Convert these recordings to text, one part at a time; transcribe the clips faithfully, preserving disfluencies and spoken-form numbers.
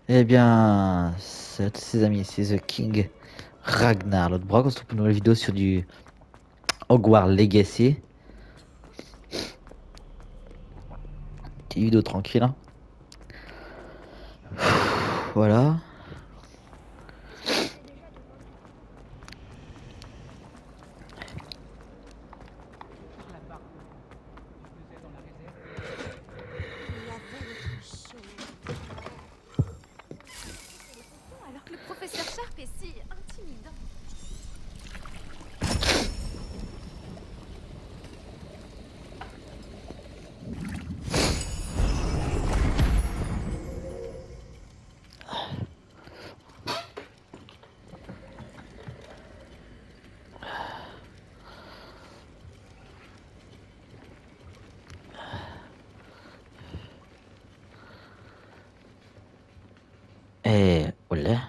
Eh bien, salut à tous ces amis, c'est The King Ragnar, l'autre bras, on se retrouve pour une nouvelle vidéo sur du Hogwarts Legacy. Petite vidéo tranquille, hein. Voilà. La veille est trop chaud. Alors que le professeur Sharp est si intimidant. Et voilà.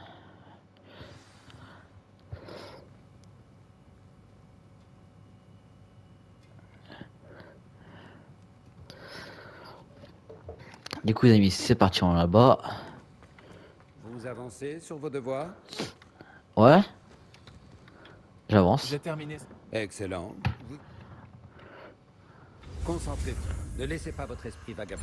Du coup, les amis, c'est parti, on est là-bas. Vous avancez sur vos devoirs? Ouais, j'avance. J'ai terminé. Excellent. Vous- Concentrez-vous. Ne laissez pas votre esprit vagabonder.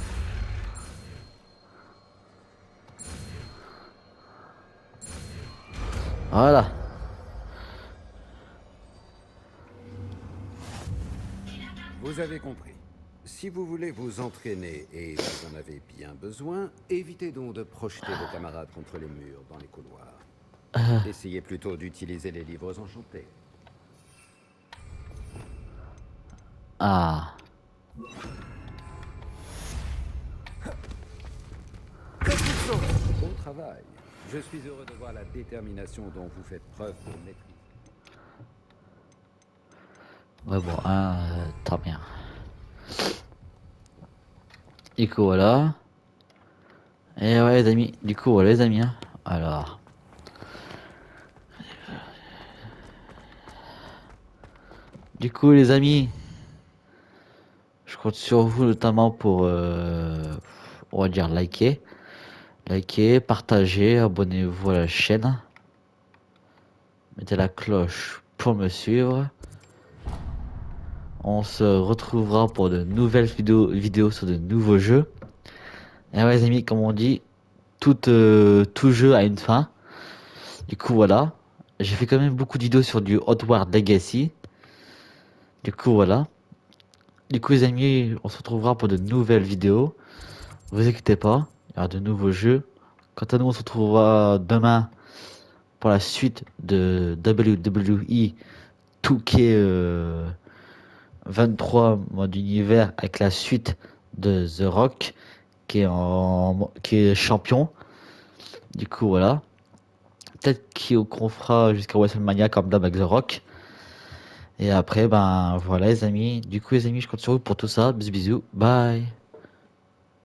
Voilà. Vous avez compris. Si vous voulez vous entraîner et vous en avez bien besoin, évitez donc de projeter vos camarades contre les murs dans les couloirs. Euh, Essayez plutôt d'utiliser les livres enchantés. ah. Bon travail. Je suis heureux de voir la détermination dont vous faites preuve pour maîtriser. Ouais, bon, hein, euh, très bien. Du coup, voilà. Et ouais, les amis, du coup, voilà, les amis, hein. Alors. Du coup, les amis. Je compte sur vous notamment pour, euh, on va dire, liker. Liker, partager, abonnez-vous à la chaîne. Mettez la cloche pour me suivre. On se retrouvera pour de nouvelles vidéos, vidéos sur de nouveaux jeux. Et ouais, les amis, comme on dit, tout, euh, tout jeu a une fin. Du coup, voilà. J'ai fait quand même beaucoup de vidéos sur du Hogwarts Legacy. Du coup, voilà. Du coup, les amis, on se retrouvera pour de nouvelles vidéos. Vous inquiétez pas, il y aura de nouveaux jeux. Quant à nous, on se retrouvera demain pour la suite de W W E deux K euh, vingt-trois mode univers avec la suite de The Rock qui est en qui est champion. Du coup, voilà. Peut-être qu'on fera jusqu'à WrestleMania comme d'hab avec The Rock. Et après, ben voilà les amis. Du coup, les amis, je compte sur vous pour tout ça. Bisous, bisous. Bye.